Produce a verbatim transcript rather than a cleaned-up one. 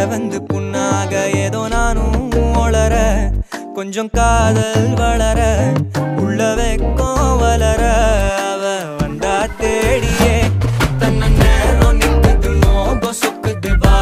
வந்து புண்ணாக ஏதோ நானும் ஒளர கொஞ்சம் காதல் வளர உள்ள வைக்க